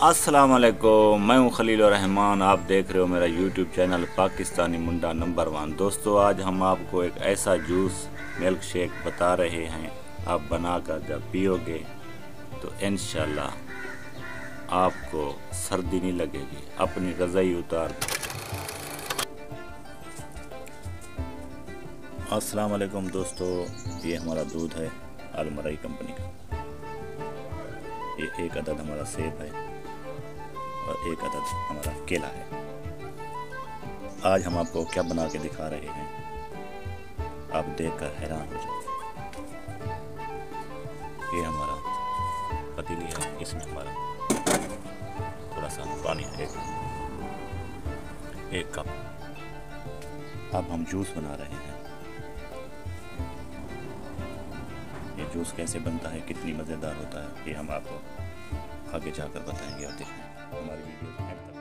अस्सलाम वालेकुम, मैं हूं खलील रहमान। आप देख रहे हो मेरा यूट्यूब चैनल पाकिस्तानी मुंडा नंबर 1। दोस्तों, आज हम आपको एक ऐसा जूस मिल्क शेक बता रहे हैं, आप बनाकर जब पियोगे तो इंशाल्लाह आपको सर्दी नहीं लगेगी, अपनी रज़ाई उतार दो। अस्सलाम वालेकुम दोस्तों, ये हमारा दूध है अलमराई कंपनी का। ये एक अदद हमारा सेब है और एक अदद हमारा केला है। आज हम आपको क्या बना के दिखा रहे हैं, आप देखकर हैरान हो जाओगे। ये हमारा पतीली है, इसमें हमारा थोड़ा सा पानी है, एक कप। अब हम जूस बना रहे हैं। ये जूस कैसे बनता है, कितनी मज़ेदार होता है, ये हम आपको आगे जाकर बताएंगे और दिखाएंगे। हमारी वीडियो